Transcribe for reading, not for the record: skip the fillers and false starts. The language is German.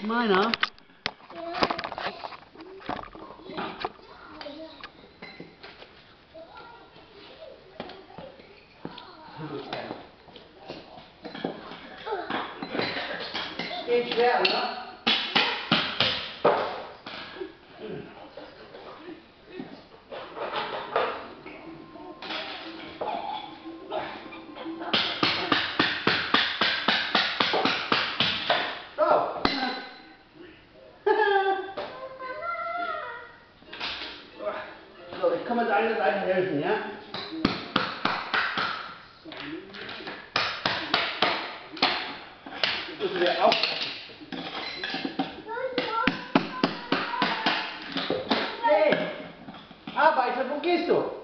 Meiner? Geht schwer, oder? So, ich kann mir deine Seite helfen, ja? Das wäre auch. Hey, Arbeiter, wo gehst du?